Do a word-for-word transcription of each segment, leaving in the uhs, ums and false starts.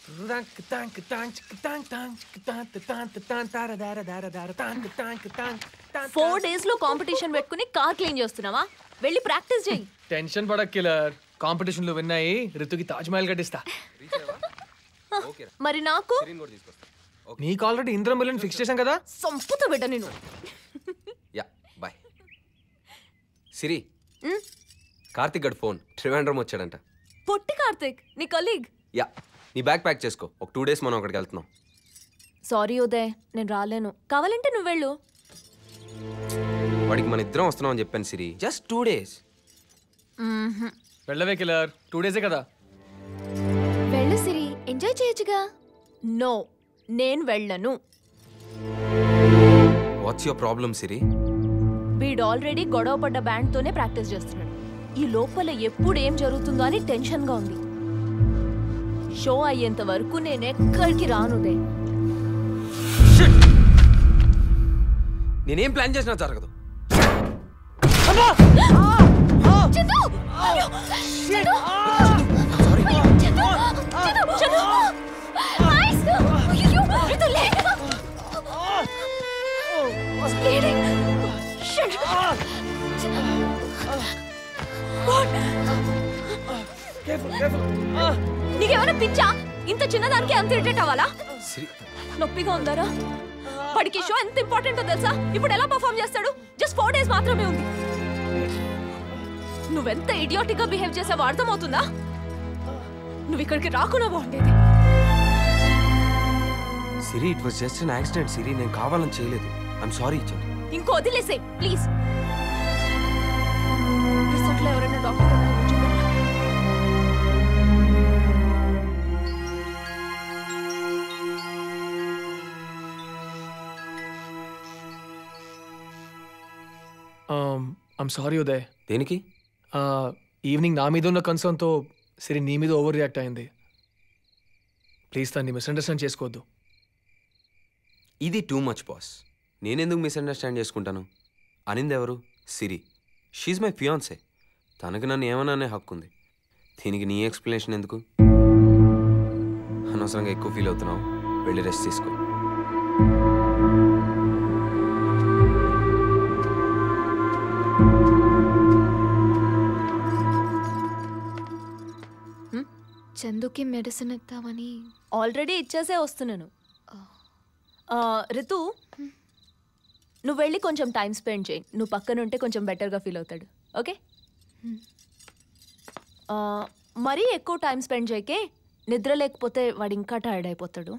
Four days లో competition పెట్టుకుని car clean చేస్తున్నావా? వెళ్ళి ప్రాక్టీస్ చేయి. టెన్షన్ పడక్ కిలర్. కాంపిటీషన్ లో విన్ అయ్యి రితుకి తాజ్ మహల్ కట్టిస్తా. మరి నాకు నీకు ఆల్రెడీ ఇంద్ర మిలియన్ ఫిక్స్ చేశాం కదా. సంపుతో బిడ్డ నేను. Yeah boy. సిరి, కార్తిక్ గడ్ ఫోన్ ట్రివాండ్రం వచ్చాడంట. పొట్టి కార్తిక్ నీ కలీగ్? యా, నీ బ్యాగ్ ప్యాక్ చేసుకో. ఒక టూ డేస్ మనం అక్కడికి వెళ్తున్నాం. సారీ ఉదయ్, నేను రాలేను. కావాలంటే నువ్వు వెళ్ళు. వాడికి మన ఇద్దరం వస్తున్నాం అని చెప్పాను సిరి. Just two days. వెళ్ళవే కిలర్, టూ డేసే కదా. వెళ్ళు సిరి, ఎంజాయ్ చేయొచ్చుగా. నో, నేను వెళ్ళను. What's your problem Siri? వీడు ఆల్రెడీ గొడవ పడ్డ బ్యాండ్ తోనే ప్రాక్టీస్ చేస్తున్నాడు. ఈ లోపల ఎప్పుడు ఏం జరుగుతుందో అని టెన్షన్ గా ఉంది. షో అయ్యేంత వరకు నేను ఎక్కడికి రానుదే. నేనేం ప్లాన్ చేసినా జరగదు. నీకేమైనా పిచ్చా? ఇంత చిన్నదానికి అంత ఇరిటేట్ అవ్వాలా? నొప్పిగా ఉందారా? వాడికి షో ఎంత ఇంపార్టెంటో తెలుసా? ఇప్పుడు ఎలా పర్ఫార్మ్ చేస్తాడు? జస్ట్ ఫోర్ డేస్ మాత్రమే ఉంది. నువ్వెంత ఇడియాటిక్ గా బిహేవ్ చేసావో అర్థమవుతుందా? నువ్వు ఇక్కడికి రాకుండా బాగుండేది. Siri, it was just an accident Siri. నేను కావాలని చేయలేదు. I'm sorry. ఇచ్చాను. ఇంకో వదిలేసే ప్లీజ్. రిసార్ట్లో ఎవరైనా డాక్టర్ ఐమ్ సారీ ఉదయ్. దేనికి? ఈవినింగ్ నా మీద ఉన్న కన్సర్న్తో సిరి నీ మీద ఓవర్ రియాక్ట్ అయింది. ప్లీజ్ దాన్ని మిస్అండర్స్టాండ్ చేసుకోవద్దు. ఇది టూ మచ్ బాస్. నేనెందుకు మిస్అండర్స్టాండ్ చేసుకుంటాను? అనింది ఎవరు? సిరి. She's my fiance. తనకి నన్ను ఏమన్నా హక్కు ఉంది. దీనికి నీ ఎక్స్ప్లెనేషన్ ఎందుకు? అనవసరంగా ఎక్కువ ఫీల్ అవుతున్నావు. వెళ్ళి రెస్ట్ తీసుకో. చందుకి మెడిసిన్ ఇద్దామని ఆల్రెడీ ఇచ్చేసే వస్తున్నాను. రితు, నువ్వు వెళ్ళి కొంచెం టైం స్పెండ్ చేయి. నువ్వు పక్కన ఉంటే కొంచెం బెటర్గా ఫీల్ అవుతాడు. ఓకే? మరీ ఎక్కువ టైం స్పెండ్ చేయకే. నిద్ర లేకపోతే వాడు ఇంకా టైర్డ్ అయిపోతాడు.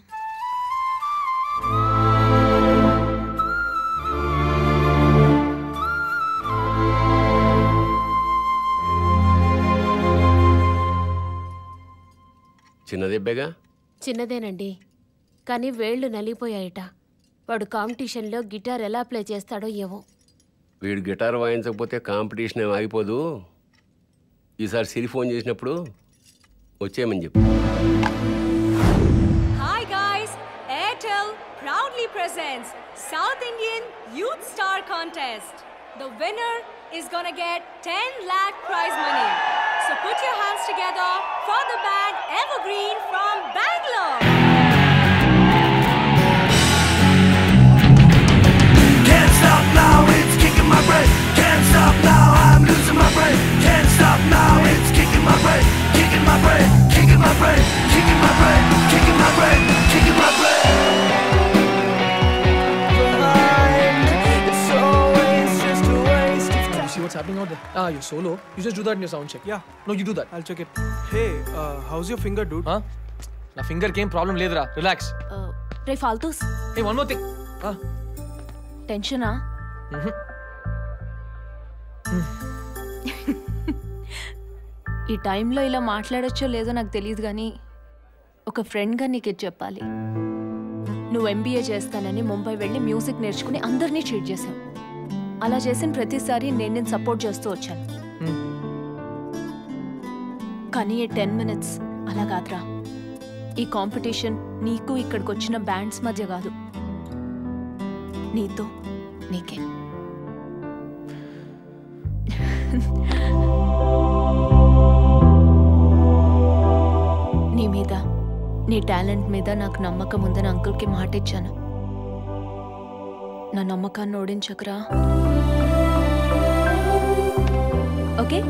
చిన్నదెబ్బేగా? చిన్నదేనండి, కానీ వేళ్లు నలిగిపోయాయట. వాడు కాంపిటీషన్లో గిటార్ ఎలా ప్లే చేస్తాడో ఏవో. వీడు గిటార్ వాయించకపోతే కాంపిటీషన్ ఏం ఆగిపోదు. ఈసారి సిరి ఫోన్ చేసినప్పుడు వచ్చేయమని చెప్పు. Hi guys, Airtel proudly presents South Indian Youth Star Contest. The winner is gonna get ten lakh prize money. So put your hands together for the band Evergreen from Bangalore. Can't stop now, it's kicking my brain. Can't stop now, I'm losing my brain. Can't stop now, it's kicking my brain. Kicking my brain, kicking my brain, kicking my brain, kicking my brain, kicking my brain. What's happening out there? Ah, you're solo. You just do that in your sound check. Yeah. No, you do that. I'll check it. Hey, uh, how's your finger, dude? Huh? Na finger ki em problem ledra. Relax. Ray ఫాల్తూస్. Hey, one more thing. Ah. టెన్షనా? Mhm. ఈ టైంలో ఇలా మాట్లాడొచ్చో లేదో నాకు తెలియదు, కానీ ఒక ఫ్రెండ్గా నీకు ఇది చెప్పాలి. నువ్వు ఎంబీఏ చేస్తానని ముంబై వెళ్ళి మ్యూజిక్ నేర్చుకుని అందరినీ చీట్ చేసావు. అలా చేసిన ప్రతిసారి నేను నేను సపోర్ట్ చేస్తూ వచ్చాను. కానీ ఈ టెన్ మినిట్స్ అలా కాదురా. ఈ కాంపిటీషన్ నీకు ఇక్కడికి వచ్చిన బ్యాండ్స్ మధ్య కాదు, నీతో నీకే. నీ మీద నీ టాలెంట్ మీద నాకు నమ్మకం ఉందని అంకుల్కి మాట ఇచ్చాను. నా నమ్మకాన్ని ఓడించకురా. Okay?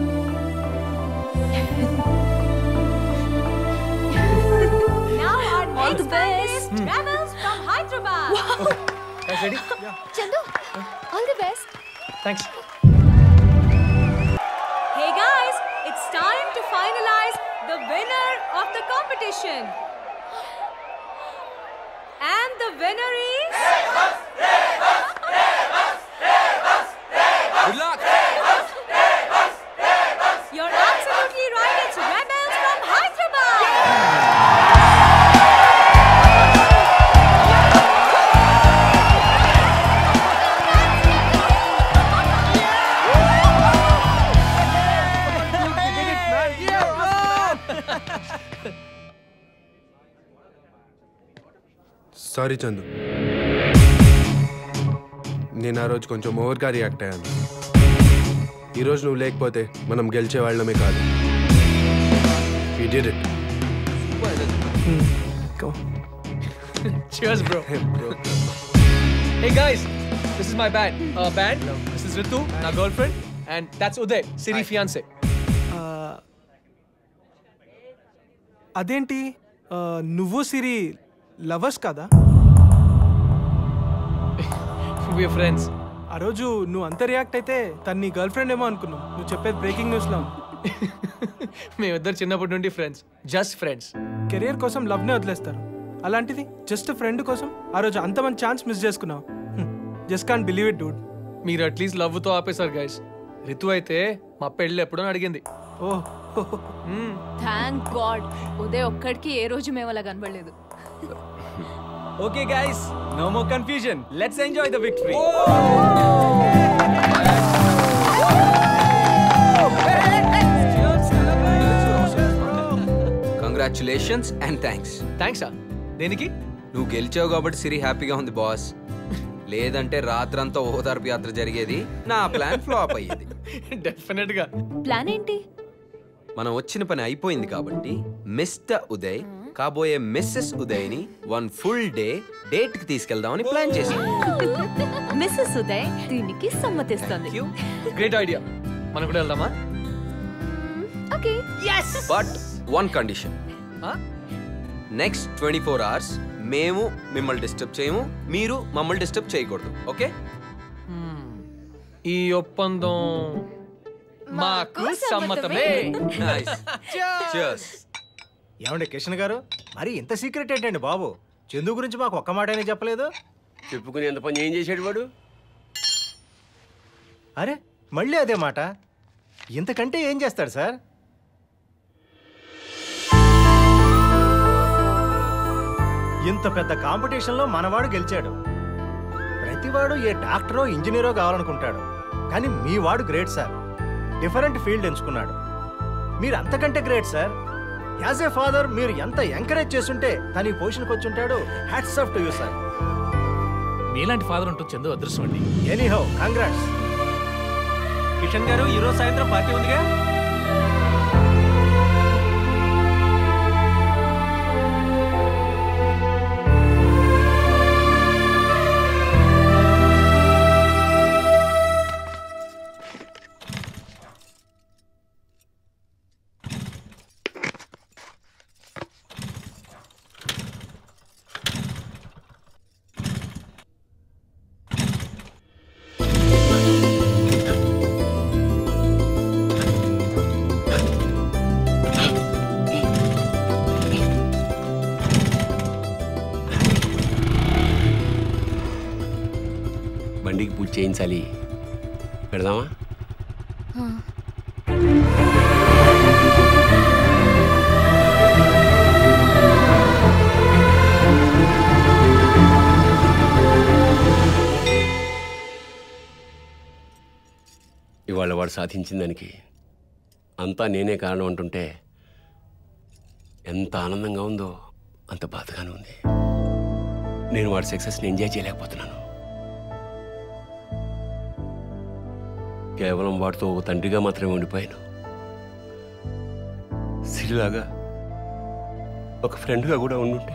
Now our next finalist travels from Hyderabad. Guys, ready? Chandu all the best. Thanks. Hey guys, it's time to finalize the winner of the competition. And the winner is... Good luck! You're absolutely right, it's Rebels from Hyderabad! Sorry Chandu, నేను ఆ రోజు కొంచెం ఓవర్గా react అయ్యాను. ఈరోజు నువ్వు లేకపోతే మనం గెలిచే వాళ్ళమే కాదు. We did it. Cheers, bro. Hey guys, this is my band. Uh, band. This is Ritu, my girlfriend, and that's Uday, Siri fiance. అదేంటి నువ్వు సిరి లవర్స్ కదా? We are friends. ఆ రోజు నువ్వు అంత రియాక్ట్ అయితే తను నీ గర్ల్ ఫ్రెండ్ ఏమో అనుకున్నావు. నువ్వు చెప్పేది బ్రేకింగ్ న్యూస్లో. మేమిద్దరు చిన్నప్పటి నుండి ఫ్రెండ్స్, జస్ట్ ఫ్రెండ్స్. కెరియర్ కోసం లవ్నే వదిలేస్తారు, అలాంటిది జస్ట్ ఫ్రెండ్ కోసం ఆ రోజు అంత మంచి ఛాన్స్ మిస్ చేసుకున్నావు. Just can't believe it dude. మీరు అట్లీస్ట్ లవ్తో ఆపేశారు గైస్. రితు అయితే మా పెళ్ళి ఎప్పుడో అడిగింది. ఓహ్, థ్యాంక్ గాడ్. ఉదయ్ ఒక్కడికి ఏ రోజు మేము అలా కనబడలేదు. Okay guys, no more confusion. Let's enjoy the victory. Congratulations and thanks. థ్యాంక్సా? దేనికి? నువ్వు గెలిచావు కాబట్టి సిరి హ్యాపీగా ఉంది బాస్. లేదంటే రాత్రంతా ఓదార్పు యాత్ర జరిగేది, నా ప్లాన్ ఫ్లాప్ అయ్యేది. డెఫినెట్ గా. ప్లాన్ ఏంటి? మనం వచ్చిన పని అయిపోయింది కాబట్టి మిస్టర్ ఉదయ్ కాబోయే మిస్సెస్ ఉదయ్ని వన్ ఫుల్ డే డేట్ కి తీసుకెళ్దామని ప్లాన్ చేశాం. మిస్సెస్ ఉదయ్ దీనికి సమ్మతిస్తుంది. Great idea. మనం కూడా వెళ్దామా? Okay. But one condition. Next twenty four hours మేము మిమ్మల్ని డిస్టర్బ్ చేయము, మీరు మమ్మల్ని డిస్టర్బ్ చేయకూడదు. ఓకే? ఈ ఒప్పందం మాకు సమ్మతమే. నైస్. Cheers. ఏమండి కిషన్ గారు, మరి ఇంత సీక్రెట్ ఏంటండి బాబు? చందు గురించి మాకు ఒక్క మాట అయినా చెప్పలేదు. చెప్పుకుని ఎంత పని ఏం చేశాడు వాడు? అరే మళ్ళీ అదే మాట. ఇంతకంటే ఏం చేస్తాడు సార్? ఇంత పెద్ద కాంపిటీషన్లో మనవాడు గెలిచాడు. ప్రతివాడు ఏ డాక్టరో ఇంజనీరో కావాలనుకుంటాడు, కానీ మీ వాడు గ్రేట్ సార్. డిఫరెంట్ ఫీల్డ్ ఎంచుకున్నాడు. మీరు అంతకంటే great sir. As a father మీరు ఎంత ఎంకరేజ్ చేస్తుంటే తన ఈ పొజిషన్కి వచ్చి ఉంటాడు. Hats off to you sir. మీలాంటి ఫాదర్ ఉంటుంది చందు అదృష్టం అండి. Anyhow congrats. కిషన్ గారు, ఈరోజు సాయంత్రం పార్టీ ఉందిగా? బండికి పూజ చేయించాలి. పెడదామా? ఇవాళ వాడు సాధించిన దానికి అంతా నేనే కారణం అంటుంటే ఎంత ఆనందంగా ఉందో అంత బాధగానే ఉంది. నేను వాడి సక్సెస్ని ఎంజాయ్ చేయలేకపోతున్నాను. కేవలం వాడితో ఒక తండ్రిగా మాత్రమే ఉండిపోయాను. సిరిలాగా ఒక ఫ్రెండ్గా కూడా ఉండుంటే.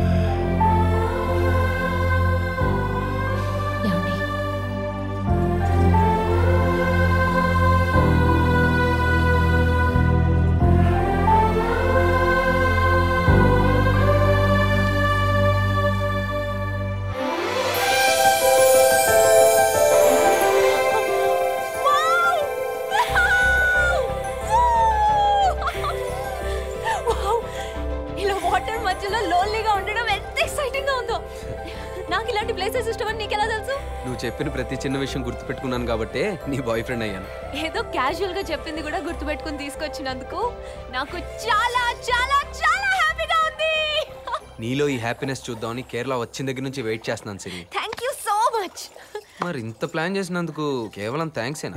నువ్వు చెప్పిన ప్రతి చిన్న విషయం గుర్తుపెట్టుకున్నాను కాబట్టి నీ బాయ్ ఫ్రెండ్ అయ్యాను. ఏదో క్యాజువల్ గా చెప్పింది కూడా గుర్తుపెట్టుకుని తీసుకొచ్చినందుకు నాకు చాలా చాలా చాలా హ్యాపీగా ఉంది. నీలో ఈ హ్యాపీనెస్ చూద్దామని కేరళ వచ్చిన దగ్గర నుంచి వెయిట్ చేస్తున్నాను Siri. Thank you so much. మరి ఇంత ప్లాన్ చేసినందుకు కేవలం థ్యాంక్సేనా?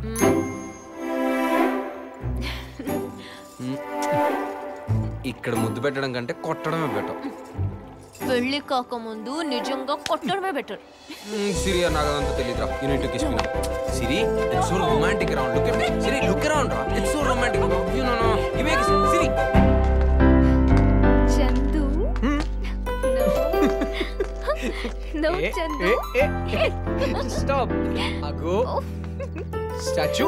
ఇక్కడ ముద్దు పెట్టడం కంటే కొట్టడమే బెటర్. పెళ్లి కాకముందు నిజంగా కొట్టడమే బెటర్. సిరి నాకు అదంతా తెలియదురా. You need to kiss me now. Siri it's so romantic around. Look at me. Siri look around రా. It's so romantic. You know no. Give me kiss. Siri. Chandu. No Chandu. Stop. అగో. స్టాచ్యూ.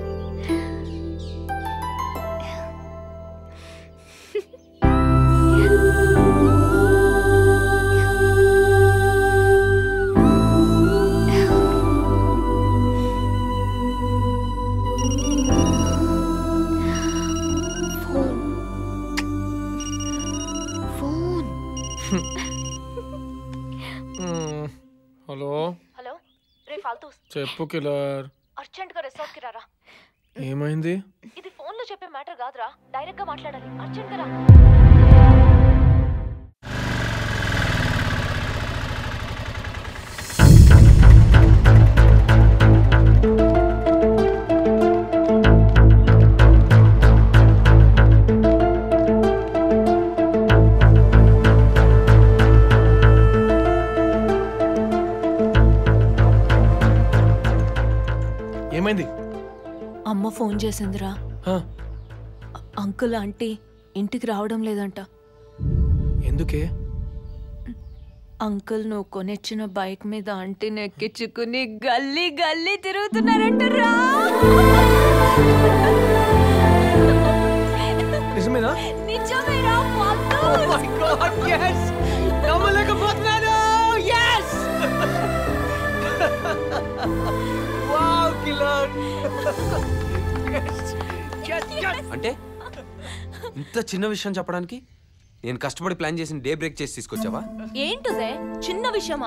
హలో హలో రే ఫాల్తూస్ చెప్పు కిలర్. అర్జెంట్ గా resort కి రారా. ఏమైంది? ఇది ఫోన్ లో చెప్పే మ్యాటర్ కాదురా, డైరెక్ట్ గా మాట్లాడాలి. అర్జెంట్ గా రా. ఏమైంది? అమ్మ ఫోన్ చేసిందిరా. అంకుల్ ఆంటీ ఇంటికి రావడం లేదంట. ఎందుకే? అంకుల్ నువ్వు కొనిచ్చిన బైక్ మీద ఆంటీని ఎక్కించుకుని గల్లీ గల్లీ తిరుగుతున్నారంటరా. నిజమేనా? నిజమేరా ఫాల్తూస్. నమ్మలేకపోతున్నాను. yes wow killer. అంటే ఇంత చిన్న విషయం చెప్పడానికి నేను కష్టపడి ప్లాన్ చేసిన డే బ్రేక్ చేసి తీసుకొచ్చావా? ఏంటిదే చిన్న విషయమా?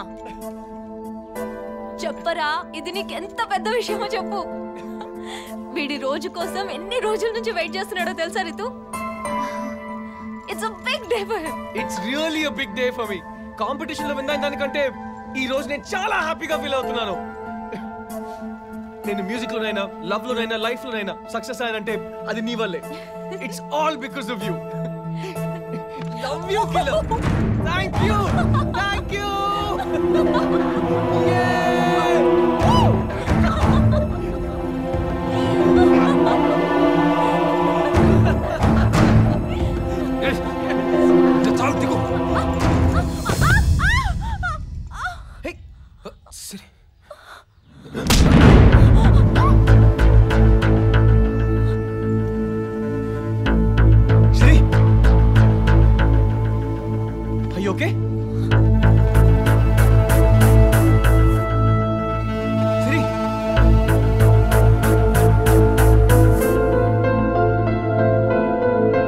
చెప్పరా, ఇది నీకెంత పెద్ద విషయమో చెప్పు. వీడి రోజు కోసం ఎన్ని రోజుల నుంచి వెయిట్ చేస్తున్నాడో తెలుసా Ritu? It's a big day for him. It's really a big day for me. Competition లో విన్న దానికంటే ఈ రోజు నేను చాలా హ్యాపీగా ఫీల్ అవుతున్నాను. నేను మ్యూజిక్ లోనైనా, లవ్ లోనైనా, లైఫ్ లోనైనా సక్సెస్ అయ్యానంటే అది నీ వల్లే. It's all because of you. Love you killer. Thank you. Thank you. చాలు దిగు. సరే Are you okay?